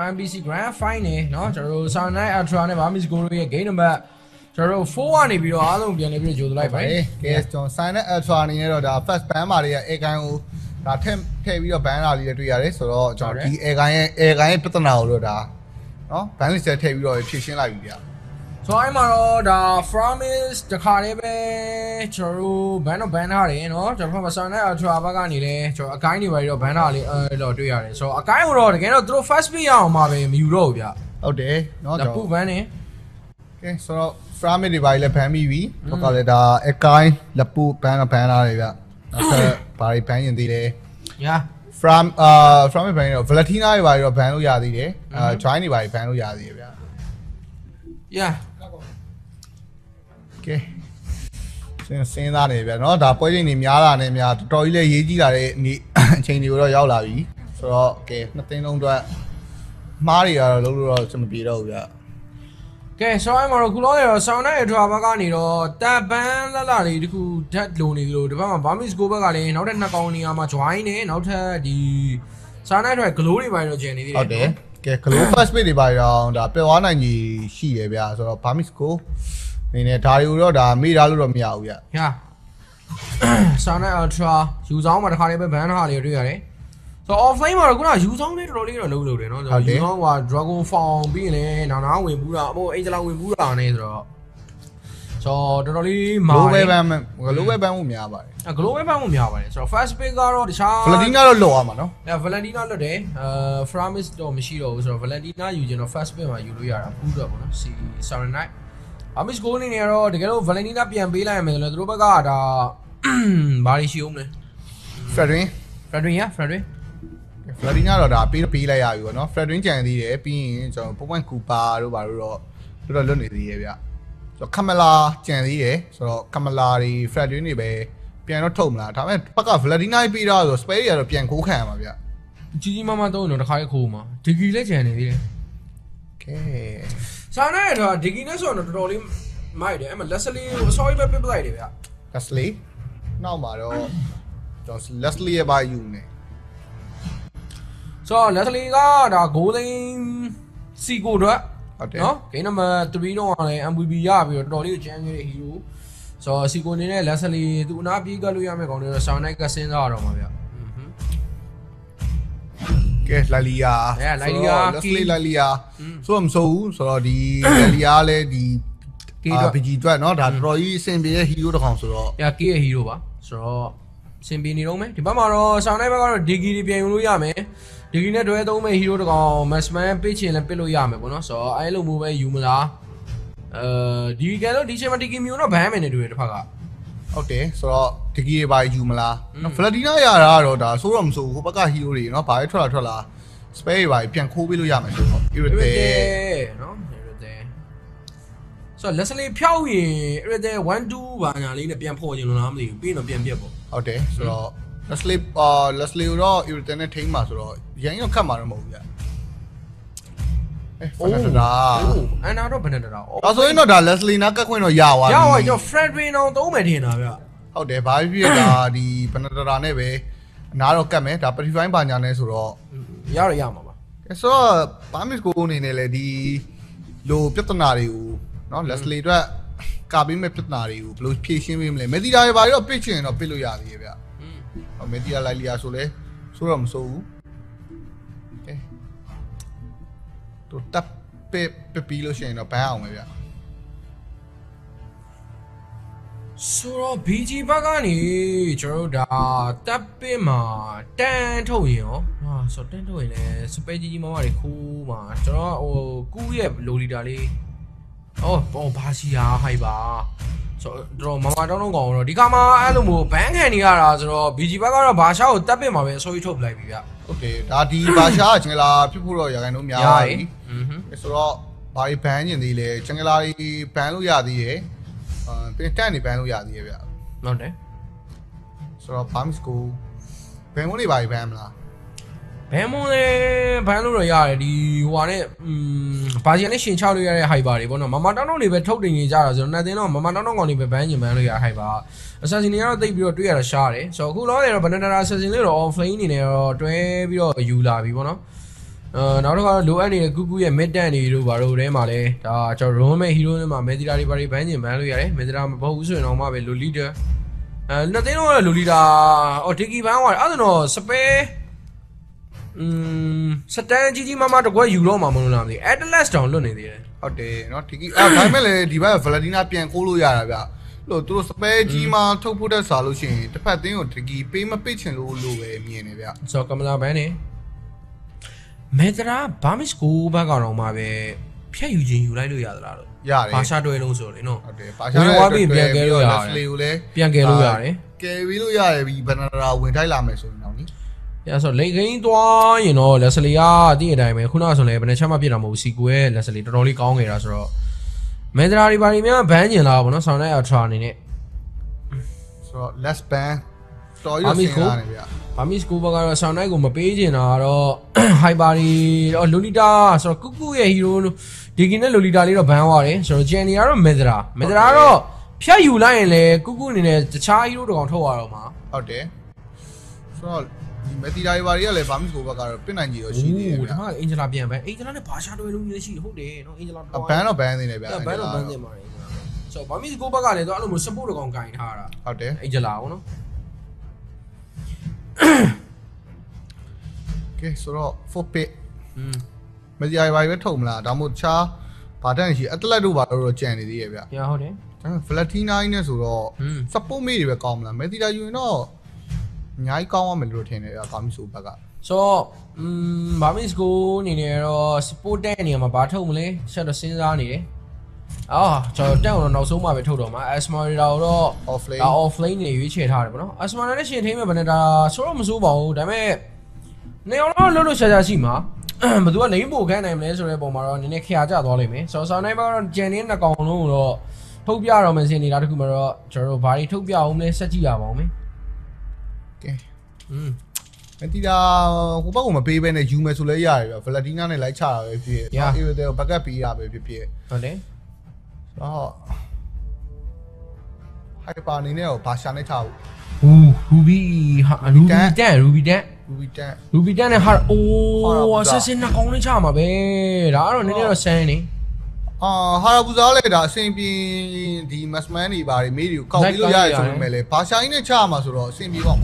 MBC Grand Final เนาะကျွန်တော်တို့ Cyanide Ultra နဲ့ Burmese Ghouls ရဲ့ game number ကျွန်တော်တို့4ကနေပြီးတော့အားလုံးပြန်နေပြီးတော့ကြိုလိုက်ပါတယ်။ကဲကျွန်တော် Cyanide Ultra အနေနဲ့တော့ဒါ first ban ပါလေးရဲ့ A ကိုင်းကိုဒါထည့်ပြီးတော့ ban လာလေးတွေ့ရတယ်ဆိုတော့ကျွန်တော်ဒီ A ကိုင်းရဲ့ပြဿနာကိုတော့ဒါနော် ban list ထည့်ပြီးတော့ဖြည့်ရှင်းလိုက်ပြီဗျာဆိုတော့အဲ့မှာတော့ဒါ Promise တခါလေးပဲကျွန်တော်တို့ ban ထားတယ်နော်ကျွန်တော်တို့ Cyanide Ultra ဘက်ကနေလဲကျွန်တော်အကိုင်းတွေပါပြီးတော့ ban ထားလေးတော့တွေ့ရတယ်ဆိုတော့အကိုင်းကိုတော့တကယ်တော့သူတို့ first pick ရအောင်မှာပဲမယူတော့ဘူးဗျဟုတ်တယ်နော်ကျွန်တော် ban နေကဲဆိုတော့ Promise တွေပါလေ ban ပြီးပြီတော့ကလည်းဒါအကိုင်းလက်ပူ ban ထားတယ်ဗျနောက်ထပ်ဘာတွေ ban ရင်သေးတယ် yeah from ban တော့ Valentina တွေပါပြီးတော့ ban လို့ရသေးတယ်join တွေပါပြီး ban လို့ရသေးတယ်ဗျ yeah ကဲစဉ်းစားနေဗျာเนาะဒါပွဲချိန်တွေများလာနေများတော်တော်ကြီးလေးရေးကြီးလာတဲ့အချိန်တွေကိုတော့ရောက်လာပြီဆိုတော့ကဲနှစ်သိန်းလုံးအတွက်မှားတွေကတော့လုံးလို့တော့စမပြေတော့ဘူးဗျာကဲဆိုရင်မတော့ခုလောရော Cyanide Ultra ဘက်ကနေတော့တပ်ပန်းလာလေးတခုဓာတ်လုံနေလို့ဒီဘက်မှာ Burmese Ghouls ဘက်ကလည်းနောက်ထပ်နှစ်ကောင်နေရာမှာ join နေနောက်ထပ်ဒီ Cyanide Ultra Glow တွေပါတော့ကျန်နေသေးတယ်ဟုတ်တယ်ကဲ Glow first page တွေပါတော့ဒါပျော်သွားနိုင်ကြီးရှိရဗျာဆိုတော့ Burmese Ghouls နေနဲ့ဒါတွေကိုတော့ဒါမေ့ထားလို့တော့မရဘူးဗျာဟာ Cyanide Ultra ယူဆောင်မှာတစ်ခါလေးပဲ ban ထားလေးတွေ့ရတယ်ဆိုတော့ offline မှာတော့ခုနယူဆောင်လေးတော်တော်လေးတော့လုံးတယ်နော်ယူဆောင်က Dragon Form ပြီးရင်လည်းနာဝင်ဘူးတာအမို့အိမ်ကျလာဝင်ဘူးတာနဲ့ဆိုတော့တော်တော်လေးမာ Global ban မှုများပါတယ် Global ban မှုများပါတယ်ဆိုတော့ first pick ကတော့တခြား Valentina တော့လော်ရမှာနော် Valentina လွတ်တယ်Promise တော့မရှိတော့ဘူးဆိုတော့ Valentina ယူခြင်းတော့ first pick မှာယူလို့ရတာဘူးတော့ပေါ့နော် Cyanide Burmese Ghouls နေတော့တကယ်လို့ Valentina ပြန်ပေးလိုက်ရမယ်ဆိုတော့သူတို့ဘက်ကဒါဘာတွေရှိအောင်လဲ Fredrin Valentina တော့ဒါပေးလိုက်ရပြီပေါ့နော် Fredrin ကြံသေးတယ်ပြီးရင်ကျွန်တော် point Cooper တို့ဘာလို့တော့လွတ်နေသေးရဲ့ဗျဆိုတော့ Kamala ကြံသေးတယ်ဆိုတော့ Kamala တွေ Fredrin တွေပဲပြန်တော့ထုတ်မလားဒါပေမဲ့ဘက်က Valentina ပေးတော့ဆို spare တွေကတော့ပြန်ခိုးခံရမှာဗျကြီးမားမားတော့တခါခိုးမှာဒီဂီလည်းကြံနေသေးတယ်ကဲ Cyanideတော့ဒီဂီနဲ့ဆိုတော့တော်တော်လေးမိုက်တယ်အဲ့မှာ Leslie ကို sorry ပဲပြပလိုက်တယ်ဗျ Leslie နောက်မှာတော့ကျွန်တော် Leslie ရဲ့ဘာယူနေဆိုတော့ Leslie ကဒါ golden Seago တော့ဟုတ်တယ်နော် game number 3တော့လည်း MVP ရပြီးတော့တော်တော်လေးကျန်းခဲ့တဲ့ hero ဆိုတော့ Seago အနေနဲ့ Leslie သူအနာပြေးကလို့ရမယ့်ကောင်တွေတော့ Cyanide ကစဉ်းစားရတော့မှာဗျကဲလာလီယာ Leslie လာလီယာဆိုတော့မဆိုဘူးဆိုတော့ဒီလာလီယာလည်းဒီPG အတွက်เนาะဒါတော်တော်ကြီးအဆင်ပြေတဲ့ hero တစ်ကောင်ဆိုတော့ K ရဲ့ hero ပါဆိုတော့အဆင်ပြေနေတော့မယ်ဒီဘက်မှာတော့ Cyanide ဘက်ကတော့ Diggy တွေပြန်ယူလို့ရမယ် Diggy နဲ့တွဲသုံးမဲ့ hero တစ်ကောင် Maxman ပစ်ချင်လည်းပစ်လို့ရမယ်ပေါ့နော်ဆိုတော့အဲ့လိုမျိုးပဲယူမလားဒီကတော့ဒီချိန်မှာ Diggy မျိုးတော့ ban မယ်နေတူတယ်တစ်ဖက်ကဟုတ်တယ်ဆိုတော့ Diggy တွေပါယူမလား Valentina ရတာကတော့ဒါဆိုတော့မဆိုဟိုဘက်က hero တွေเนาะဘာပဲထွက်လာ spare တွေပါပြန်ခိုးပေးလို့ရမယ်ဆိုတော့ irritated เนาะ irritated ဆိုတော့ Leslie ဖြောက်ရင် irritated 1-2 ဘာညာလေးနဲ့ပြန်ဖော်ခြင်းလို့လားမသိဘူးပြီးတော့ပြန်ပြက်ပေါ့ဟုတ်တယ်ဆိုတော့ Leslie ကိုတော့ irritated နဲ့ထိန်းမှာဆိုတော့ရန်ရောခတ်မှာတော့မဟုတ်ဘူးဗျဖန်တာအန်နာတော့ဘယ်နဲ့တာအော်ဆိုရင်တော့ဒါ Leslie နာကတ်ခွင့်တော့ရသွားပြီကျွန်တော် Fredrin အောင်သုံးမယ်ထင်တာဗျဟုတ်တယ်ဘာဖြစ်ဖြစ်ဒါဒီဘယ်နဲ့တာနဲ့ပဲအနာတော့ကတ်မယ်ဒါ Patrify ဘာညာနဲ့ဆိုတော့ရမှာပါဆိုတော့ Burmese Ghouls အနေနဲ့လေဒီလိုပြဿနာတွေကိုเนาะ Leslie အတွက်ကပေးမဲ့ပြဿနာတွေကိုဘယ်လိုဖြေရှင်းပေးမလဲမေဒီတာတွေဘာတွေတော့ပစ်ချင်တော့ပစ်လို့ရသေးရဲ့ဗျမေဒီတာလိုက်လီယာဆိုလဲဆိုတော့မဆိုဘူးကဲတို့တပ်ပီလို့ရှိရင်တော့ဘန်းအောင်ပဲဗျဆိုတော့ BG ဘက်ကနေကျွန်တော်တို့ဒါတပ်ပစ်မှာတန်ထုတ်ရင်ရောဟာဆိုတော့တန်ထုတ်ရင်လည်းစပယ်ကြီးမမတွေခိုးမှာကျွန်တော်ဟိုကူးရဲ့လိုလီတာလေးအော်ဘာစီယာဟိုက်ပါဆိုတော့မမတောင်းကောင်တော့ဒီကမှာအဲ့လိုမျိုးဘန်းခံနေရတာဆိုတော့ BG ဘက်ကတော့ဘာရှာကိုတပ်ပစ်မှာပဲအစိုးရထုတ်ပလိုက်ပြီဗျဟုတ်တယ်ဒါဒီဘာရှာကချင်လာဖြစ်ဖို့တော့ရခိုင်တော့များပါပြီဆိုတော့ဘာတွေဘန်းကျင်သေးလဲချင်လာတွေဘန်းလို့ရသေးရဲ့ပြင်တက်နေဘန်းလို့ရသေးရဲ့ဗျဟုတ်တယ်ဆိုတော့ Burmese Ghouls ဘန်းမွန်းတွေပါဘန်းမလားဘန်းမွန်းလည်းဘန်းလို့တော့ရတယ်ဒီဟိုဟာနဲ့ဘာဂျီနဲ့ရှင်ချလို့ရတဲ့ hyper တွေပေါ့နော်မမတောင်းတောင်းတွေပဲထုတ်တင်နေကြတာဆိုတော့နှစ်သိန်းတော့မမတောင်းတောင်းကောင်တွေပဲဘန်းကျင်ဘန်းလို့ရ hyper assassin တွေကတော့တိတ်ပြီးတော့တွေ့ရတာရှားတယ်ဆိုတော့အခုလောတယ်တော့ banana assassin လေးတော့ offlane အနေနဲ့တော့တွဲပြီးတော့ယူလာပြီပေါ့နော်နောက်တစ်ခါလိုအပ်နေတဲ့ကူကူရဲ့ mid tank တွေတို့ဘာလို့ထဲမှာလဲဒါကျွန်တော် roam hero တွေမှာ media တွေဘာတွေဘန်းကျင်ဘန်းလို့ရတယ် media မပေါ့ဘူးဆိုရင်တော့မှပဲလို leader နှစ်သိန်းတော့လို leader အော် Dicky ဘန်းသွားတယ်အဲ့ဒါတော့ spare စတန်ကြီးမမတကွက်ယူတော့မှာမလို့လားမသိ Atlas တောင်လွတ်နေသေးတယ်ဟုတ်တယ်နော် Dicky အဲ့ဒါမဲ့လေဒီဘက်က Valentina ပြန်ကိုးလို့ရတာဗျလို့သူတို့ spare ကြီးမှာထုတ်ဖို့တဲ့စာလို့ရှိရင်တစ်ဖက်သင်းကို Dicky ပေးမပိတ်ချင်လို့ပဲမြင်နေဗျဆိုတော့ကမလာဘန်းနေမေတရာဘာမစ်ကိုဘက်ကတော့မှပဲဖြတ်ယူခြင်းယူလိုက်လို့ရသလားလို့ရတယ်ဘာရှာတွဲလုံးဆိုလေနော်ဟုတ်တယ်ဘာရှာတွဲပြန်ကဲလို့ရတယ်လေကိုလည်းပြန်ကဲလို့ရတယ်ကဲပြီးလို့ရတယ်ပြီးဘန်နာရာဝင်ထိုက်လာမယ်ဆိုရင်တော့နိရဆိုလိန်ခင်းသွားရင်တော့လက်စလီကတည့်အတိုင်းပဲခုနကဆိုလည်းဘယ်နှချက်မှပြစ်တာမဟုတ်ဘူးစီကိုရဲ့လက်စလီတော်တော်လေးကောင်းနေတာဆိုတော့မေတရာတွေဘာတွေများဘန်းကျင်လာပါဘောနော်ဆောင်းတဲ့ ultra အနေနဲ့ဆိုတော့ less ban တော်ရွှေ့စင်လာနေဗျဘာမစ်ကိုဘကတော့ဆောင်းနိုင်ကိုမပေးချင်တာတော့ hyper တွေတော့လိုလီတာဆိုတော့ကုကုရဲ့ hero ဒီကင်းနဲ့လိုလီတာလေးတော့ဘန်းသွားတယ်ဆိုတော့ဂျန်နီကတော့မေတရာတော့ဖြတ်ယူလိုက်ရင်လေကုကုအနေနဲ့တခြား hero တကောင်ထုတ်ရတော့မှာဟုတ်တယ်ဆိုတော့ဒီမေတီရာတွေဘာတွေကလည်းဘာမစ်ကိုဘကတော့ပြစ်နိုင်ကြီးတော့ရှိသေးတယ်ဗျာဒါကအင်ဂျလာပြန်ပဲအင်ဂျလာနဲ့ဘာရှာတွဲလုံးကြီးရှိဟုတ်တယ်နော်အင်ဂျလာဘန်တော့ဘန်နေတယ်ဗျာဘန်တော့ဘန်နေမှာဆိုတော့ဘာမစ်ကိုဘကလည်းတော့အဲ့လိုမျိုး support တကောင်ကင်ထားတာဟုတ်တယ်အင်ဂျလာပေါ့နော်ကဲဆိုတော့ 4 pit မစီအိုင်ဘာပဲထုတ်မလားဒါမှမဟုတ်ချားဘာတန်းရှိအတလက်တို့ဘာလို့တော့ကြံနေသေးရဲ့ဗျာဟုတ်တယ်ဒါပေမဲ့ Valentina နဲ့ဆိုတော့ support မေးတွေပဲကောင်းမလားမက်တီတာယူရင်တော့အများကြီးကောင်းရမယ်လို့ထင်တယ်ဗျာကောင်းပြီဆိုဘက်ကဆိုတော့ဘာမစ်ကိုအနေနဲ့တော့ support တဲ့နေရာမှာဘာထုတ်မလဲဆက်တော့စဉ်းစားနေတယ်ကျွန်တော်တက်အောင်တော့နောက်ဆုံးမှပဲထုတ်တော့မှာ Asmara တော့ offlane နေရွေးချယ်ထားတယ်ပေါ့နော် Asmara နဲ့ရှင်ထိန်းမဲ့ဗနတာဆိုတော့မစိုးပါဘူးဒါပေမဲ့နေအောင်တော့လှုပ်ရှားရှိမှာဘယ်သူကလိမ့်ပို့ခိုင်းနိုင်မလဲဆိုတဲ့ပုံမှာတော့နည်းနည်းခရာကျသွားလိမ့်မယ်ဆိုတော့ဆောင်းနိုင်မှာတော့ဂျန်နင်းနှစ်ကောင်လုံးကိုတော့ထုတ်ပြတော့မယ်စင်နေတာတခုမှတော့ကျွန်တော်တို့ဘာတွေထုတ်ပြအောင်လဲစက်ကြည့်ရပါဦးမယ်ကဲမတီတာဟိုဘက်ကမပေးဘဲနဲ့ယူမယ်ဆိုလဲရတယ်ဗျ Valentina နဲ့လိုက်ချတာပဲဖြစ်အေးတဲ့ဘက်ကပ်ပေးရပဲဖြစ်ဟုတ်တယ် hyper အနေနဲ့တော့ဘာရှာနေထားဘူး Ruby နဲ့ဟာအိုးဆက်စင်းနှကောင်လေးချမှာပဲဒါကတော့နည်းနည်းတော့ဆန်းနေဟာရာဘူဇာလည်းဒါအဆင်ပြေဒီ Masman တွေဘာတွေမေးတွေကိုကောက်ပြီးလို့ရတယ်ဆိုပေမဲ့လေဘာရှာင်းနဲ့ချမှာဆိုတော့အဆင်ပြေပါ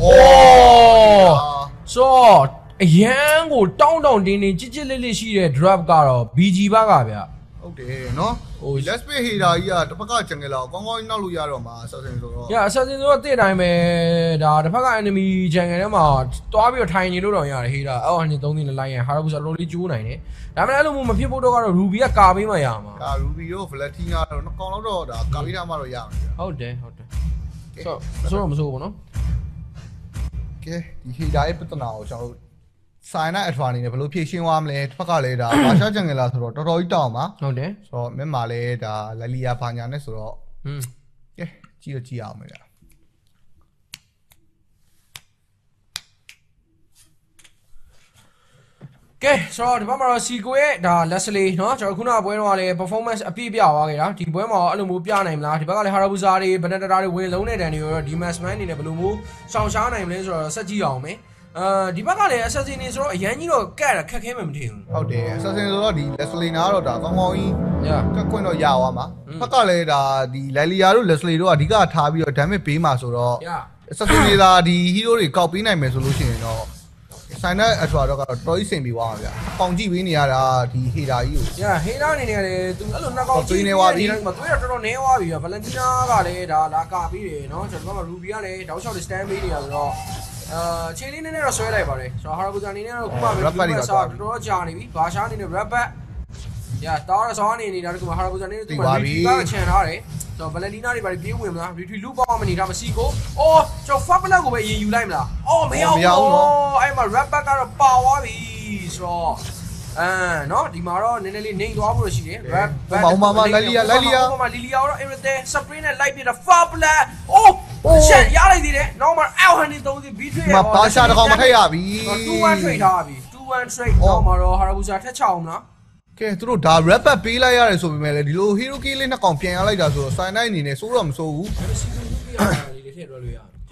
ဆိုအရန်ကိုတောင်းတင်းတင်းကြစ်လေးရှိတဲ့ drop ကတော့ BG ဘကဗျဟုတ်တယ်နော်ဟို let's play hater ကြီးကတစ်ဖက်ကဂျန်ဂယ်လာကောင်းကောင်းကြီးနောက်လို့ရတော့မှာ assassin ဆိုတော့ assassin ဆိုတော့တစ်တိုင်းပဲဒါတစ်ဖက်က enemy ဂျန်ဂယ်ထဲမှာတွားပြီးတော့ထိုင်နေလို့တော့ရတယ် hater အော်နှစ်သုံးသိန်းနဲ့လိုက်ရင်ဟာရာဘူဇာလိုလေးကျိုးနိုင်တယ်ဒါမှမဟုတ်အဲ့လိုမျိုးမဖြစ်ဖို့တော့ကတော့ ruby ကကာပေးမှရမှာ ruby ရော Valentina တော့နှစ်ကောင်တော့ဒါကာပေးထားမှတော့ရမှာဟုတ်တယ်ဆိုတော့မဆိုးဘူးနော်ကဲဒီ hater ရဲ့ပြဿနာကိုကျွန်တော်တို့Cyanide အထွာနေနဲ့ဘယ်လိုဖြည့်ရှင်းသွားမလဲတစ်ဖက်ကလည်းဒါဘာရှာဂျန်ဂယ်လာဆိုတော့တော်တော်ကြီးတောင်းပါဟုတ်တယ်ဆိုတော့မျက်မှာလည်းဒါလလီယာဘာညာနဲ့ဆိုတော့ကဲကြည့်အောင်မယ်ဗျာကဲဆိုတော့ဒီဘက်မှာတော့စီကိုရဲ့ဒါလက်စလီเนาะကျွန်တော်ခုနကပွဲတော့လည်း performance အပြည့်ပြသွားခဲ့တာဒီပွဲမှာအဲ့လိုမျိုးပြနိုင်မလားဒီဘက်ကလည်းဟာရာဘူဇာတွေဘနတတာတွေဝင်လုံးတဲ့တန်တွေရောဒီမတ်မန်အနေနဲ့ဘယ်လိုမျိုးရှောင်ရှားနိုင်မလဲဆိုတော့ဆက်ကြည့်အောင်မယ်ဒီဘက်ကလည်း assassin တွေဆိုတော့အရန်ကြီးတော့ကတ်တာခက်ခဲမှမထင်ဘူးဟုတ်တယ် assassin ဆိုတော့ဒီ Leslie နာကတော့ဒါကောင်းကောင်းကြီးကတ်ခွင့်တော့ရသွားမှာဘက်ကလည်းဒါဒီ Lilia တို့ Leslie တို့ကအဓိကထားပြီးတော့ damage ပေးမှာဆိုတော့ assassin တွေဒါဒီ hero တွေကောက်ပေးနိုင်မယ်ဆိုလို့ရှိရင်တော့Cyanide အထွာတော့ကတော့တော်ကြီးစင်ပြီးသွားပါဗျာ။ပေါင်ကြည့်ပေးနေရတာဒီ hater ကြီးကို။ hater အနေနဲ့လည်းသူအဲ့လိုနှစ်ကောင်ကြည့်နေသွားပြီ။မသွေးတော့တော်တော်နဲသွားပြီဗျာ။ Valentina ကလည်းဒါလာကာပြီးတယ်နော်။ကျွန်တော်က Ruby ကလည်းတောက်လျှောက်လေး stand ပေးနေရဆိုတော့ချိန်လေးနည်းနည်းတော့ဆွဲလိုက်ပါတယ်။ဆိုတော့ Harabuza အနေနဲ့တော့ခုမှပဲတော်တော်ကြာနေပြီ။ဘာရှာအနေနဲ့ Rabat တားရဆောင်းနေနေတာတခုမှ Harabuza အနေနဲ့သူက Ruby ကချန်ထားတယ်။ဆိုတော့ Valentina တွေပါပြေးဝင်မလား retreat loop ပေါင်းမနေတာမရှိကိုအော်ကျွန်တော် fuck ဘလက်ကိုပဲအရင်ယူလိုက်မလားအော်မရဘူးအဲ့မှာ rap back ကတော့ပါသွားပြီဆိုတော့နော်ဒီမှာတော့နည်းနည်းလေးနေသွားဖို့ရှိတယ် rap back မလိုက်လီယာတော့ everything spray နဲ့လိုက်ပြတာ fuck ဘလက်အိုးရှက်ရလိုက်သေးတယ်နောက်မှာအောက်ဟန်နေသုံးစီ beat trade မှာဘာရှာတကောင်မထက်ရပြီ 2-1 trade ထားပြီ2-1 trade နောက်မှာတော့ Harabuza ထက်ချအောင်မလားကဲသူတို့ဒါ rap back ပေးလိုက်ရတယ်ဆိုပေမဲ့လေဒီလို hero key လေးနှစ်ကောင်ပြန်ရလိုက်တာဆိုတော့ Cyanide အနေနဲ့စိုးတော့မစိုးဘူးဟုတ်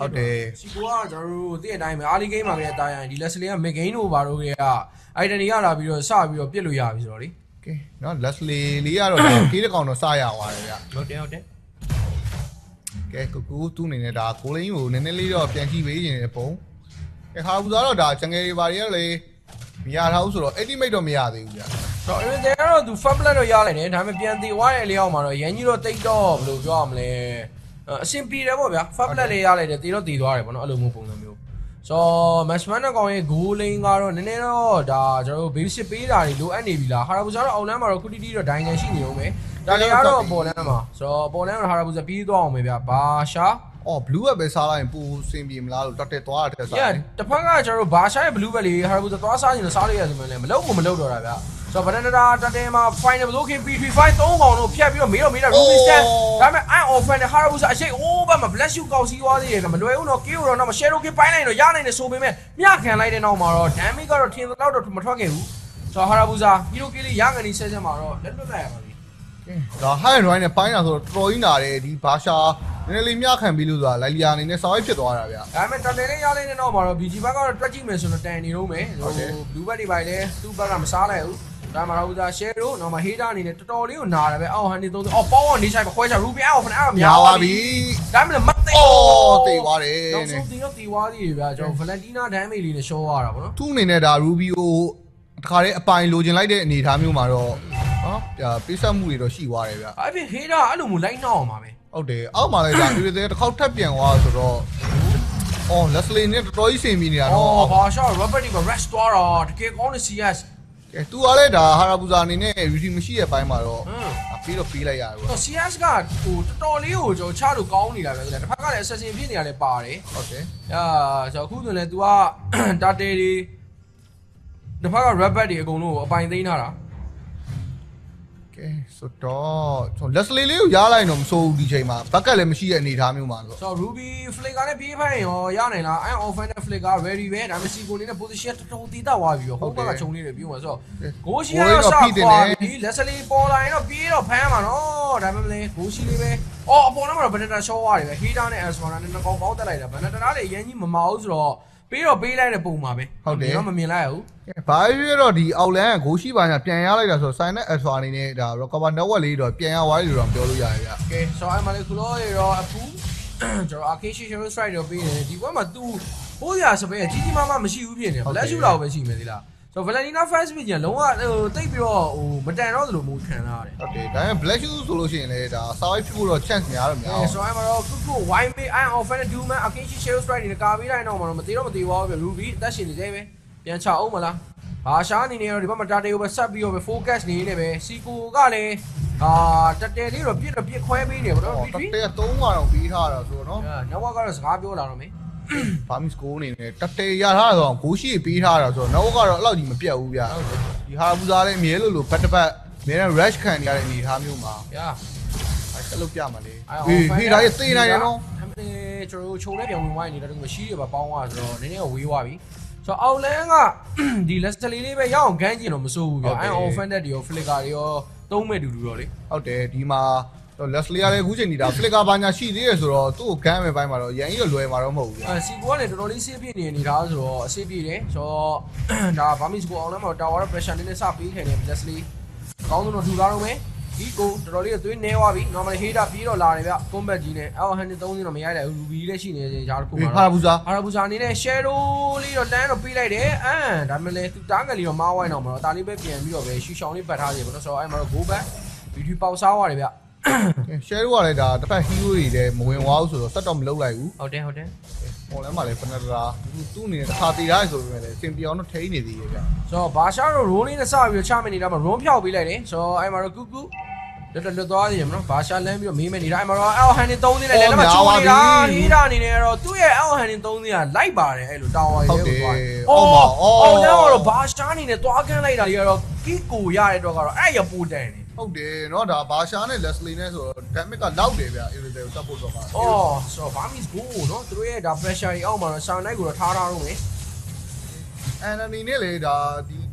ဟုတ်တယ်စီကိုကကျွန်တော်တို့တည့်တဲ့အတိုင်းပဲ early game မှာကလေးတားရင်ဒီ Leslie က mid game တို့ဘာတို့တွေက identity ရလာပြီးတော့စပြီးတော့ပြစ်လို့ရပြီဆိုတော့လေကဲနော် Leslie လေးကတော့ကေးတဲ့ကောင်တော့စရသွားတယ်ဗျဟုတ်တယ်ဟုတ်တယ်ကဲကိုကူသူ့အနေနဲ့ဒါကိုလင်းကိုနည်းနည်းလေးတော့ပြန်ကြည့်ပေးရင်ပုံကဲဟာဘူးသားတော့ဒါချန်ငယ်တွေဘာတွေကလေမရထားဘူးဆိုတော့ ultimate တော့မရသေးဘူးဗျတော့အဲ့ဒါကတော့သူ fablet တော့ရလိုက်တယ်ဒါပေမဲ့ပြန်တည်သွားတဲ့အလျောက်မှာတော့ရန်ကြီးတော့တိတ်တော့ဘယ်လိုပြောရမလဲအဆင်ပြေတယ်ပေါ့ဗျာ fablet လေးရလိုက်တယ်တည်တော့တည်သွားတယ်ပေါ့နော်အဲ့လိုမျိုးပုံစံမျိုးဆို matchman ကောင်ရဲ့ goal lane ကတော့နည်းနည်းတော့ဒါကျွန်တော်တို့ basic ပေးတာတွေလိုအပ်နေပြီလားဟာရာဘူဇာတော့အောက်လမ်းမှာတော့ခုတီတီတော့ဒိုင်ကန်ရှိနေအောင်ပဲဒါလည်းကတော့ပေါ်လမ်းမှာဆိုတော့ပေါ်လမ်းမှာဟာရာဘူဇာပြီးသွားအောင်ပဲဗျာဘာရှာအော် blue ပဲစားလိုက်ရင်ပူစင်ပြေမလားလို့တော်တယ်သွားတယ်စားတယ်တစ်ဖက်ကကျွန်တော်တို့ဘာရှာရဲ့ blue ပဲလေဟာရာဘူဇာသွားစားရင်စားလို့ရဆိုမှလည်းမလုပ်တော့တာဗျာဆိုတော့ဗနန်ဒါတတဲမှာ final ဘလို့ခင် P35 3ကောင်တော့ဖြတ်ပြီးတော့မေးတော့ Ruby stand ဒါပေမဲ့ I offer နဲ့ Harabusa အရှိတ် over မှာ bless you ကောက်စီးသွားသေးတယ်မလွယ်ဘူးတော့ kill တော့တော့ share ကိပိုင်းလိုက်တော့ရနိုင်တယ်ဆိုပေမဲ့မြခံလိုက်တဲ့နောက်မှာတော့ damage ကတော့ထင်သလောက်တော့မထွက်ခဲ့ဘူးဆိုတော့ Harabusa ဟီရိုကီလေးရငန်ဒီဆက်ဆက်မှာတော့လက်လွတ်လိုက်ရပါပြီဒါ high and right နဲ့ပိုင်းတာဆိုတော့တော်တော်ကြီးနာတယ်ဒီဘာရှာနည်းနည်းလေးမြခံပြီးလို့ဆိုတာလိုက်လျာအနေနဲ့စောင်းရိပ်ဖြစ်သွားတာဗျာဒါပေမဲ့တန်တယ်လေးရလိုက်တဲ့နောက်မှာတော့ BG ဘက်ကတော့တွက်ကြည့်မယ်ဆိုတော့တန်နေတော့မယ်ဟို blue ဘက်တွေပိုင်းလဲသူ့ဘက်ကမစားလိုက်ဘူးဒါမှမဟုတ်ဒါ share တို့တော့မ hater အနေနဲ့တော်တော်လေးကိုနာတယ်ပဲအော်ဟန်နေသုံးအော်ပေါင်းနေဆိုင်ခွဲချ ruby အော်ဖန်အော်များပါပြီဒါမှမဟုတ်မသိအော်တေးသွားတယ်နောက်ဆုံးတင်တော့တေးသွားသေးတယ်ဗျာကျွန်တော် valentina damage လေးနဲ့ show ရတာပေါ့နော်သူ့အနေနဲ့ဒါ ruby ကိုတခါတည်းအပိုင်လိုချင်လိုက်တဲ့အနေအထားမျိုးမှာတော့နော်ပေးဆက်မှုတွေတော့ရှိသွားတယ်ဗျာအဲ့ပြင် hater အဲ့လိုမျိုးလိုက်နှောက်အောင်ပါပဲဟုတ်တယ်အောက်မှာလည်းဒါဒီတစ်ခေါက်ထပ်ပြန်သွားဆိုတော့အော် Leslie နဲ့တော်တော်ကြီးစင်ပြီးနေတာနော်အော်ဘာရှာ Robert က rest သွားတော့တကယ်ကောင်းတဲ့ CS ကဲ तू ကလည်းဒါဟာရာဘူဇာအနေနဲ့ ready မရှိတဲ့ဘိုင်းမှာတော့ပြီးတော့ပေးလိုက်ရတယ်ပေါ့။ CS ကဟိုတော်တော်လေးကိုကျွန်တော်ချလို့ကောင်းနေတာပဲဆိုတော့တစ်ဖက်ကလည်း assassin ဖြစ်နေရလဲပါတယ်။ဟုတ်တယ်။ဆိုတော့အခုဆိုရင် तू က data တွေတစ်ဖက်က rabbit တွေအကုန်လုံးကိုအပိုင်သိမ်းထားတာ။ကဲဆိုတော့ Leslie လေးကိုရလိုက်တော့မစိုးဘူးဒီချိန်မှာဘက်ကလည်းမရှိတဲ့အနေအထားမျိုးမှာဆိုတော့ Ruby Flicker နဲ့ပြေးဖိုင်ရောရနိုင်လား I offer နဲ့ Flicker ready ပဲဒါပေမဲ့ Seco နေတဲ့ position တော်တော်တည်တတ်သွားပြီရောဟိုဘက်ကခြုံလေးတွေပြေးမှာဆိုတော့ Goshi ကတော့စသွားပြီ Leslie ပေါ်လာရင်တော့ပြေးတော့ဖမ်းမှာနော်ဒါပေမဲ့ Goshi လေးပဲအော်အပေါ်မှာတော့ Banana show ရတယ်ပဲ Hater နဲ့ Asmara နဲ့ကောင်းကောင်းတက်လိုက်တာ Banana လေးအရင်ကြီးမမအောင်ဆိုတော့ပေးတော့ပေးလိုက်တဲ့ပုံမှာပဲဟုတ်တယ်တော့မမြင်လိုက်ဘူးဘာဖြစ်တော့ဒီအောက်လန်းကဂိုးရှိပါညာပြန်ရလိုက်တာဆိုတော့ Cyanide Alpha အနေနဲ့ဒါ recover network လေးတော့ပြန်ရသွားပြီလို့တော့ပြောလို့ရတယ်ဗျ။ Okay ဆိုတော့အဲ့မှာလေခုလောရေတော့အပူကျွန်တော် Acacia Shadow Strike တော့ပေးတယ်ဒီဘက်မှာ तू ဟိုးရစပယ်ကြီးကြီးမားမားမရှိဘူးဖြစ်နေဘလက်ရှူလာပဲရှိမယ်ဒီလားဆိုတော့ Valentina First Page ကလုံးဝတိတ်ပြီးတော့ဟိုမတန်တော့သလိုမျိုးခံလာရတယ်။ဟုတ်တယ်ဒါပေမဲ့ black shoe ဆိုလို့ရှိရင်လေဒါ survive ဖြစ်ဖို့တော့ chance များတော့များ။ဆိုတော့အဲ့မှာတော့ခု wine me I offer to do man Acacia Shadow Strike နဲ့ကာပေးလိုက်တော့မှတော့မသေးတော့မသေးပါဘူးဗျ Ruby အသက်ရှင်နေသေးပဲပြန်ချအောင်မလားဘာရှားအနေနဲ့တော့ဒီဘက်မှာ data ကိုပဲဆက်ပြီးတော့ပဲ focus နေနေပဲ Seco ကလည်းတက်တယ်လေးတော့ပြစ်ခွဲပေးနေပါတော့တက်တယ်3ကတော့ပြီးထားတာဆိုတော့နော် network ကတော့စကားပြောလာတော့မေး Burmese Ghouls အနေနဲ့တက်တယ်ရထားတာဆိုတော့ဂိုးရှိပေးထားတာဆိုတော့ network ကတော့အဲ့လောက်ကြီးမပြတ်ဘူးဗျဒီဟာဘူဇာလည်းအမြဲလို့ဘတ်တစ်ပတ်အမြဲတမ်း rush ခံနေရတဲ့အနေအထားမျိုးမှာအဲ့လောက်ပြမှာလေဟေးဒါရေးသိနိုင်တယ်နော်ကျွန်တော်ချိုးလဲပြန်ဝင်ဝိုင်းနေတော့ဒီမရှိတွေပါပေါင်းသွားဆိုတော့နည်းနည်းဝေးသွားပြီဆိုတော့အောက်လန်းကဒီ Leslie လေးပဲရအောင်ဂန်းကျင်တော့မစိုးဘူးဗျ။ I offended တွေရော Flicker တွေရောသုံးမဲ့တူတော့လေဟုတ်တယ်ဒီမှာLeslie ကလည်းအခုချိန်နေတာ Flicker ဘာညာရှိသေးရဆိုတော့သူ့ကိုဂန်းမဲ့ဘိုင်းမှာတော့ရန်ကြီးတော့လွယ်မှာတော့မဟုတ်ဘူးဗျ။စီကိုကလည်းတော်တော်လေးဆေးပြည့်နေနေတာဆိုတော့အဆေးပြည့်တယ်ဆိုတော့ဒါ Burmese Ghouls အောင်လမ်းမှာ Tower Pressure နည်းနည်းစပေးခဲ့တယ် Leslie ကောင်းတော့ထူလာတော့မယ်ဒီကိုတော်တော်လေးသွေးနေသွားပြီ normal hater ပြေးတော့လာတယ်ဗျ combat ကြီးနဲ့အော်ဟန်နေ3သိန်းတော့မရိုက်လိုက်ဘူး Ruby လည်းရှိနေတယ်ဂျားတစ်ခုမှာဟာဘူဇာအနေနဲ့ shadow လေးတော့တန်းတော့ပေးလိုက်တယ်ဒါပေမဲ့လည်းသူတားငယ်လေးတော့မားဝိုင်းတော့မှာတော့ဒါလေးပဲပြန်ပြီးတော့ပဲရှူရှောင်းလေးပတ်ထားတယ်ပေါ့နော်ဆိုတော့အဲ့မှာတော့ go back beauty ပေါက်စားသွားတယ်ဗျ share ကလည်းဒါတစ်ဖက် hero တွေလည်းမဝင်သွားဘူးဆိုတော့ဆက်တော့မလုပ်လိုက်ဘူးဟုတ်တယ်ပေါ်လမ်းမှာလည်းဖနဒရာသူ့အနေနဲ့တစ်ခါတည်ထားဆိုပေမဲ့လည်းစင်ပြောင်းတော့ထိနေသေးရဲ့ဗျဆိုတော့ဘာရှာတော့ roll လေးနဲ့စပြီးချမနေတာမှာ roll ဖြောက်ပေးလိုက်တယ်ဆိုတော့အဲ့မှာတော့ကူကူလွတ်သွားသေးတယ်မနော်ဘာရှာလမ်းပြီးတော့မေးမယ်နေတာအဲ့မှာတော့အောက်ဟန်နေ3သိန်းနဲ့လည်းမချိုးနေတာဟီးတာအနေနဲ့တော့သူ့ရဲ့အောက်ဟန်နေ3သိန်းကလိုက်ပါတယ်အဲ့လိုတာဝါရေးကိုသွားအော်တော့ဘာရှာအနေနဲ့သွားကန်းလိုက်တာကြီးကတော့ကီကိုရတဲ့တော့ကတော့အဲ့ရပိုတန်နေဟုတ်တယ်เนาะဒါဘာရှာနဲ့ Leslie နဲ့ဆိုတော့ damage ကလောက်တယ်ဗျ Erizel ကို support တော့ပါအော်ဆိုတော့ Burmese Ghouls เนาะသူတို့ရဲ့ဒါ pressure ကြီးအောက်မှာတော့ Cyanide ကိုတော့ထားထားတော့မယ် Enemy နဲ့လေဒါဒီ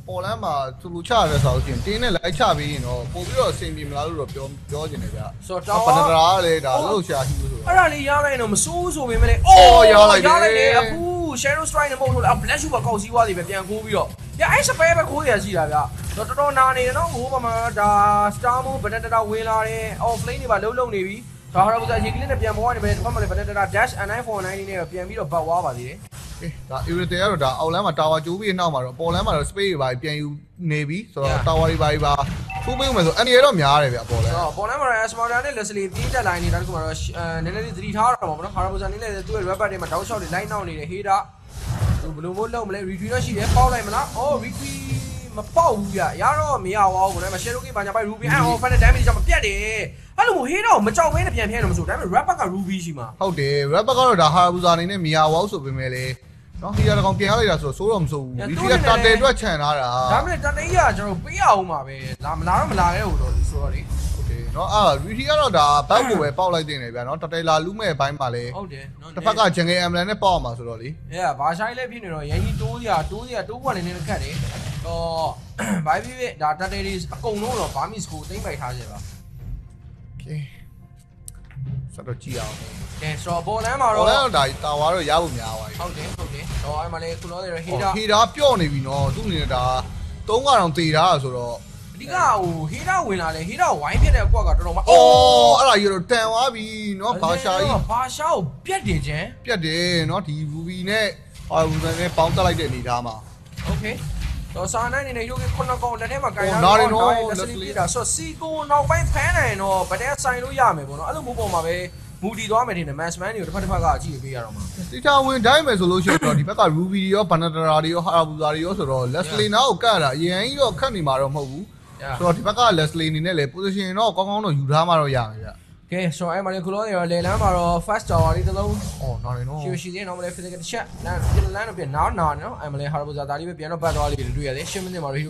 ပေါ်လမ်းမှာသူလူချရတဲ့ဆိုရှင်တင်းနဲ့လိုက်ချပြီးရင်တော့ပို့ပြီးတော့အဆင်ပြေမလားလို့တော့ပြောချင်တယ်ဗျဆိုတော့ပနဒရာလေဒါလှုပ်ရှားရှိလို့ဆိုအဲ့ဒါလေးရလိုက်တော့မစိုးဆိုပေမဲ့လေအော်ရလိုက်တယ်အခု shadow strike နဲ့မဟုတ်လို့ black super ကောက်စီးသွားတယ်ပဲပြန်ကိုးပြီးတော့အဲ့စပယ်ပဲခိုးရရှိတာဗျတော်တော်နာနေတယ်နော်ဟိုဘမှာဒါ star moon ဘက်တတာဝင်လာတယ် off lane တွေပါလုံးနေပြီဒါဟာဘူးစားရေကလေးနဲ့ပြန်ပေါ်နေပဲဒီဘက်မှာလည်းဘက်တတာ dash and 949နဲ့ပြန်ပြီးတော့ဘတ်ဝါပါသေးတယ်ဒါ irritate ကတော့ဒါအောက်လမ်းမှာ tower ကျိုးပြီးနောက်မှာတော့ပေါ်လမ်းမှာတော့ space တွေပါပြန်ယူနေပြီဆိုတော့ tower တွေပါထိုးပေးမယ်ဆိုအနေရတော့များတယ်ဗျပေါ်လမ်းပေါ်လမ်းမှာ smarter နဲ့ Leslie ပြေးတက်လာနေတာတခုမှာတော့နည်းနည်းလေးသတိထားရမှာပေါ့နော်ဟာဘူးစားနည်းနည်းသူ့ရဲ့ rapper တွေမှာ down shot တွေ line နောက်နေတယ် header သူဘယ်လိုမို့လုံးမလဲ retreat တော့ရှိတယ်ပေါက်လိုက်မလားအော် retreat မပေါက်ဘူးဗျရတော့မရပါဘူးဗျ shadow game ဘာညာပိုက် ruby အော် fan damage ကြောင့်မပြတ်တယ်အဲ့လိုဟေးတော့မကြောက်ဘဲနဲ့ပြန်ဖျက်လို့မဆိုဒါပေမဲ့ rapper က ruby ရှိမှာဟုတ်တယ် rapper ကတော့ဒါဟာဘူးစားအနေနဲ့မရပါဘူးဆိုပေမဲ့လေနော်ဟီယာကောင်ပြန်ရလိုက်တာဆိုစိုးတော့မစိုးဘူးဒီကတာတဲအတွက်ခြံထားတာဒါပေမဲ့တတေးကကျွန်တော်ပေးရအောင်ပါပဲလာမလာတော့မလာခဲ့ဘူးတော့ဆိုတော့လေဟုတ်တယ်နော်ရီတီကတော့ဒါဘက်ကိုပဲပေါက်လိုက်တင်တယ်ဗျာနော်တတဲလာလူးမဲ့အပိုင်းမှာလေဟုတ်တယ်နော်တစ်ဖက်ကဂျန်ဂယ်အမ်လန်နဲ့ပေါက်အောင်ပါဆိုတော့လေဘာဆိုင်လဲဖြစ်နေတော့ရန်ကြီးတိုးစရာတိုးပွားနေနေခက်တယ်တော့ဘာဖြစ်ဒါတတဲလေးအကုန်လုံးတော့ဘာမီစကိုတိမ့်ပိုက်ထားကြပါโอเคစတော့ကြည့်အောင်ကဲဆိုတော့ဘောလမ်းမှာတော့ဘောလမ်းဒါတာဝါတော့ရဖို့များပါပြီဟုတ်တယ်တော့အဲ့မှာလေခုလောတွေဟီဒါပြော့နေပြီနော်သူ့အနေနဲ့ဒါ3ကောင်တေတာဆိုတော့အဓိကဟိုဟီဒါဝင်လာလေဟီဒါဝိုင်းဖြစ်တဲ့အကွက်ကတော်တော်မအော်အဲ့ဒါရတော့တန်သွားပြီနော်ဘာရှာကြီးဘာရှာကိုပြက်တယ်ချင်းပြက်တယ်နော်ဒီ ruby နဲ့ဟာဘူးနဲ့ပေါင်းတက်လိုက်တဲ့အနေထားမှာโอเคတော့စာနိုင်နေရုပ်ကခုနကောင်လက်ထဲမှာကန်ရတော့လက်စလီပြတာဆိုစီကိုနောက်ပိုင်းဖမ်းနိုင်တော့ဗတဲ့ဆိုင်လို့ရမယ်ပေါ့နော်အဲ့လိုမျိုးပုံမှာပဲမူတီသွားမယ်ထင်တယ် matchman တွေကိုတစ်ဖက်ကကြည့်ပေးရတော့မှာတိကျဝင်တိုင်းမယ်ဆိုလို့ရှိရင်တော့ဒီဘက်က ruby တွေရော banana တွေရော harabuza တွေရောဆိုတော့ leslie နာကိုကတ်ရတာအရင်ကြီးတော့ခတ်နေမှာတော့မဟုတ်ဘူးဆိုတော့ဒီဘက်က leslie အနေနဲ့လေ position တော့ကောင်းကောင်းတော့ယူထားမှာတော့ရမယ်ဗျကဲဆိုတော့အဲ့မှာလေခုလောတွေရောလေလမ်းမှာတော့ fast tower လေးတစ်လုံးအော်နော်နော်ရှိတယ်နော်မလဲ physical check လမ်းပြန်တော့ပြန်နားနော်အဲ့မှာလေ harabuza ဒါလေးပဲပြန်တော့ပတ်သွားလေးတွေ့ရတယ်10 minute မှာ hero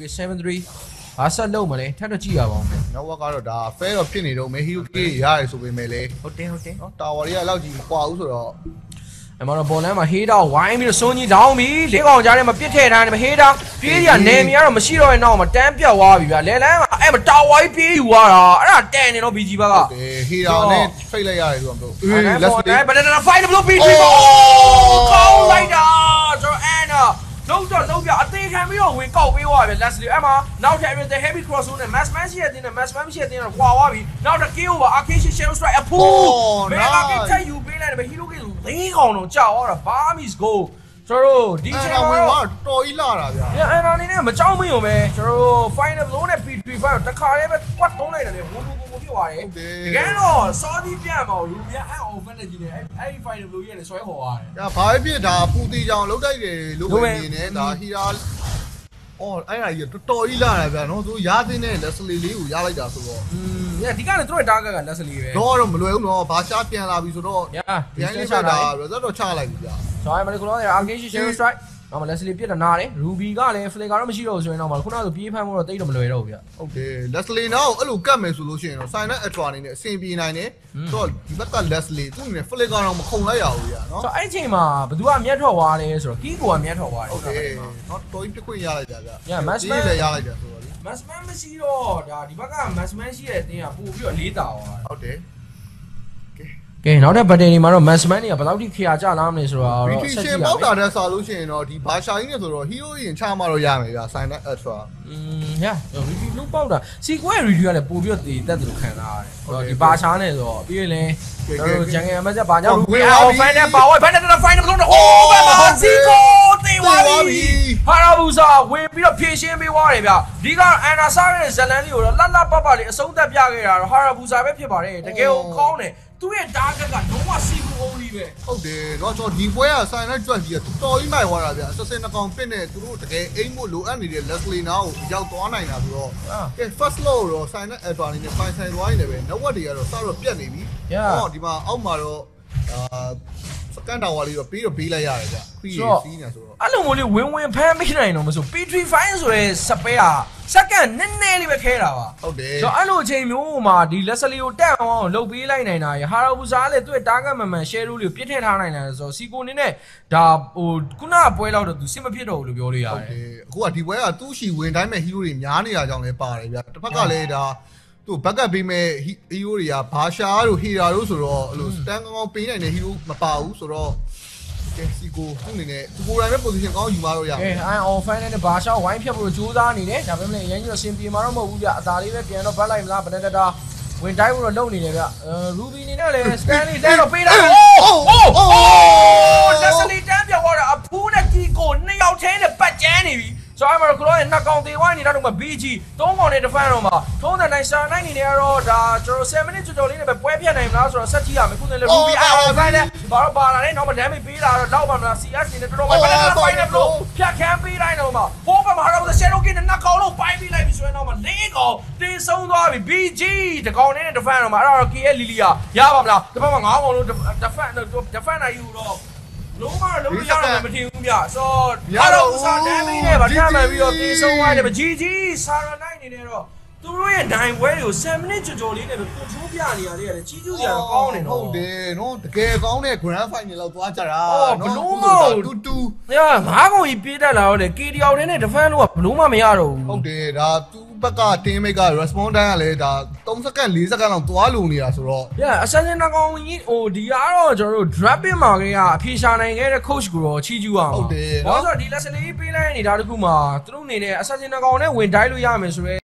73ဘာဆက်လုံးမလဲထပ်တော့ကြည့်ရပါဦးနောက်ဘက်ကတော့ဒါ fair တော့ဖြစ်နေတော့မေဟီယိုကေရတယ်ဆိုပေမဲ့လေဟုတ်တယ်နော်တာဝါတွေကလောက်ကြီးမကွာဘူးဆိုတော့အဲ့မှာတော့ဘောလမ်းမှာဟေးတော့ဝိုင်းပြီးတော့စွန်းကြီးတောင်းပြီးလေးကောင်ကြားထဲမှာပြစ်ထည့်ထားတယ်ဟေးတော့ပြေးရနေမီကတော့မရှိတော့ရင်တော့မတန်းပြတ်သွားပြီဗျာလဲလန်းမှာအဲ့မှာတာဝိုင်းပြေးယူသွားတာအဲ့ဒါတန်နေတော့ BG ဘက်ကဟုတ်တယ်ဟေးတော့နဲ့ဖိတ်လိုက်ရတယ်ဆိုတော့လက်စလေးဘယ်နဲ့ fight လို့ BG ကောင်းလိုက်တာဆိုအဲ့တော့လုံးပြအသေးခံပြီးတော့ဝင်ကောက်ပေးသွားပြီလက်စလီအဲ့မှာနောက်ထပ် heavy cross zone နဲ့ massman ရှိတဲ့တင်းနဲ့ massman မရှိတဲ့တင်းတော့ကွာသွားပြီနောက်တစ် kill ပါ arcade shadow strike အဖူးဘယ်ကထပ်ယူပေးလိုက်တယ်ပဲ hero ကလေးကောင်တော့ကြောက်သွားတာ Burmese Ghouls ကျွန်တော်တို့ဒီချိန်မှာတော့တော်ကြီးလာတာဗျာအဲ့အန်အနေနဲ့မကြောက်မယုံပဲကျွန်တော်တို့ final zone နဲ့ P35 တခါလေးပဲကွတ်ထုံးလိုက်တယ်လေဘိုးဖြစ်သွားတယ်တကယ်တော့ sorry ပြန်မအောင်လူပြအဲ့ open နဲ့ကြီးနေအဲ့ final လို့ရတယ်ဆွဲခေါ်ရတယ်။ဒါဘာဖြစ်ဒါပူတီကြောင်လောက်တိုက်တယ်လို့ပဲမြင်နေဒါဟီရာအော်အဲ့ဒါကြီးတော်ကြီးလာတာဗျာနော်သူရသင်းတဲ့လက်စလီလေးကိုရလိုက်တာဆိုတော့ဒီကနေ့သူတို့ target ကလက်စလီပဲတော့မလွယ်ဘူးနော်ဘာရှာပြန်လာပြီဆိုတော့ဒီတိုင်းလေးချတာ result တော့ချလိုက်ပြီဗျာဆိုရင်မလေးကလောရ arcade shadow strike နောက်မှလက်စလီပြစ်တာနားတယ် ruby ကလည်း flicker တော့မရှိတော့ဘူးဆိုရင်တော့ခုနကဆိုပြေးဖမ်းဖို့တော့တိတ်တော့မလွယ်တော့ဘူးဗျဟုတ်တယ်လက်စလီနောက်အဲ့လိုကတ်မယ်ဆိုလို့ရှိရင်တော့ Cyanide extra အနေနဲ့အဆင်ပြေနိုင်တယ်ဆိုတော့ဒီဘက်ကလက်စလီသူ့အနေနဲ့ flicker တော့မခုံလိုက်ရဘူးဗျာနော်ဆိုတော့အဲ့ချိန်မှာဘယ်သူကမြတ်ထွက်သွားလဲဆိုတော့ key ကိုကမြတ်ထွက်သွားတယ်ဟုတ်တယ်နော်တော်ကြီးပြခွင့်ရလိုက်တာဗျာ massman လည်းရလိုက်တာဆိုတော့လေ massman မရှိတော့ဒါဒီဘက်က massman ရှိတဲ့အတင်းကပို့ပြီးတော့လေးတာသွားဟုတ်တယ်ကဲနောက်တဲ့ battery မှာတော့ massman တွေကဘယ်လောက်ထိခရာကြလားမလဲဆိုတော့ဆက်ကြည့်ရအောင်ပေါက်တာတဲ့စားလို့ရှိရင်တော့ဒီဘာရှာကြီးနဲ့ဆိုတော့ hero ရင်ချမှာတော့ရမယ်ဗျာ Cyanide extra review လုံးပေါက်တာ sequence review ကလည်းပို့ပြီးတော့တည်တက်တယ်လို့ခံစားရတယ်ဟိုဒီဘာရှာနဲ့ဆိုတော့ပြီးရင်လည်းကျွန်တော်ဂျန်ငယ်အမဆက်ဘာကြောင့် we are fan နဲ့ပါဝိုင်း fan နဲ့ final လုံးတော့ဟိုးဘက်မှာစီကိုတေးသွားပြီဟာရာဘူစာဝင်ပြီးတော့ဖြည့်ရှင်းပေးသွားတယ်ဗျဒီကအန်နာဆာရဲ့ဇလန်လေးကိုတော့လှလှပပလေးအဆုံးသက်ပြခဲ့တာတော့ဟာရာဘူစာပဲဖြစ်ပါတယ်တကယ်ကိုကောင်းတယ်သူ့ရဲ့ target ကလုံးဝစီကူ only ပဲဟုတ်တယ်တော့ကျွန်တော်ဒီပွဲက Cyanide ကြွကြီးကတော်ကြီးမိုက်သွားတာဗျာဆက်စင်နှကောင်ပစ်နေသူတို့တကယ်အိမ်မို့လိုအပ်နေတဲ့ Leslie နာကိုရောက်သွားနိုင်တာဆိုတော့ကဲ first low တော့ Cyanide Alpha နေနဲ့ပိုင်ဆိုင်သွားနေတယ်ပဲ network တွေကတော့စတော့ပြတ်နေပြီဟောဒီမှာအောက်မှာတော့စကန်တာဝါလေးတော့ပြီးတော့ပေးလိုက်ရတယ်ဗျခရီးစီးနေဆိုတော့အဲ့လိုမျိုးလေးဝင်ဖမ်းမိနိုင်တော့မဆို P35 ဆိုရဲစပယ်ကစက္ကန့်နည်းနည်းလေးပဲခဲတာပါဟုတ်တယ်ဆိုတော့အဲ့လိုအချိန်မျိုးမှာဒီလက်စလီကိုတက်အောင်လှုပ်ပေးလိုက်နိုင်တာရဟာရောဘူဇာလည်းသူ့တားကတ်မှန် share လို့ပြစ်ထည့်ထားနိုင်တယ်ဆိုတော့စီကိုနေနဲ့ဒါဟိုခုနကပွဲလောက်တော့သူစစ်မဖြစ်တော့ဘူးလို့ပြောလို့ရတယ်အခုကဒီပွဲကသူ့ရှိဝင်တိုင်းမဲ့ဟီးရိုးတွေများနေတာကြောင့်လည်းပါတယ်ဗျတစ်ဖက်ကလည်းဒါသူ့ဘက်ကပေးမဲ့ဟီးရိုးတွေကဘာရှာတို့ဟီရာတို့ဆိုတော့အဲ့လိုစတန်ကောင်းပေးနိုင်တဲ့ဟီးရိုးမပါဘူးဆိုတော့ကဲစီကိုသူ့အနေနဲ့သူကိုယ်တိုင်ပဲ position ကောင်းယူมาတော့ရတယ်။အိုင်အော်ဖန်နဲ့ဘာရှောက်ဝိုင်းဖြတ်ဖို့ကြိုးစားနေတယ်။ဒါပေမဲ့အရင်ကစင်ပြေမှာတော့မဟုတ်ဘူးဗျ။အသာလေးပဲပြန်တော့ဗတ်လိုက်မလားဗနက်တာဝင်တိုင်းဖို့တော့လုံနေတယ်ဗျ။ရူဘီနေနဲ့လည်းစတန်လီတဲတော့ပေးတာ။လက်စလီတန်းပြောက်တော့အဖူးနဲ့ကီကိုနှစ်ယောက်ထဲနဲ့ပတ်ကျန်းနေပြီ။ဆိုတော့ကလောရဲ့နှစ်ကောင်သေးဝိုင်းနေတာတော့မှ BG သုံးကောင်နဲ့တဖန်တော့မှထုံးတဲ့နိုင်စာနိုင်နေနေတော့ဒါကျွန်တော်7 minute ကျော်လေးနဲ့ပဲပွဲပြတ်နိုင်မလားဆိုတော့ဆက်ကြည့်ရမယ်ခုနကလည်း Ruby အော်ဖိုင်းနဲ့ဘာတော့ပါလာတယ်နောက်မှ damage ပေးလာတော့တော့မှမလား CS နဲ့တော်တော်ပဲဖိုင်းနဲ့ဘလို့ဖြတ်ခမ်းပေးတိုင်းတော့မှဟိုးဘက်မှာတော့ Shadow King နဲ့နှစ်ကောင်လုံးပိုင်းပြီးလိုက်ပြီဆိုရင်တော့မှ၄ကောင်တင်းဆုံးသွားပြီ BG တကောင်နဲ့တဖန်တော့မှအဲ့တော့ KL လီလီရပါမလားတစ်ဖက်မှာ9ကောင်လုံးတဖန်နိုင်ယူတော့လုံးမလုံးရတော့မထင်ဘူးဗျဆိုတော့တော့စာတမ်းလေးနဲ့ဗာထားမှန်ပြီးတော့တီးဆုံးသွားတယ်ကြီးစာရနိုင်နေတယ်တော့သူတို့ရဲ့နိုင်ပွဲတွေကို7 minute ကျော်လေးနဲ့ပဲ control ပြနေရတယ်လေကြီးကျူးစရာကောင်းနေတော့ဟုတ်တယ်နော်တကယ်ကောင်းတဲ့ grand final လောက်သွားကြတာနော်ဘလုံးမတူငါးကောင်ကြီးပြေးတက်လာတော့လေ K တယောက်တည်းနဲ့ defend လို့ကဘလုံးမမရတော့ဘူးဟုတ်တယ်ဒါသူဘက်က team mate က response time ကလည်းဒါ3စက္ကန့်4စက္ကန့်လောက်သွားလို့နေတာဆိုတော့ assassin တကောင်ကြီးဟိုဒီကတော့ကျွန်တော်တို့ drop-in မှာကအဖြေရှာနိုင်ခဲ့တဲ့ coach ကိုတော့ချီးကျူးရအောင်ဟုတ်တယ်ဘာလို့ဆိုတော့ဒီ lesson လေးပေးလိုက်နေတာတခုမှသူတို့အနေနဲ့ assassin တကောင်နဲ့ဝင်တိုင်းလို့ရမယ်ဆိုရဲ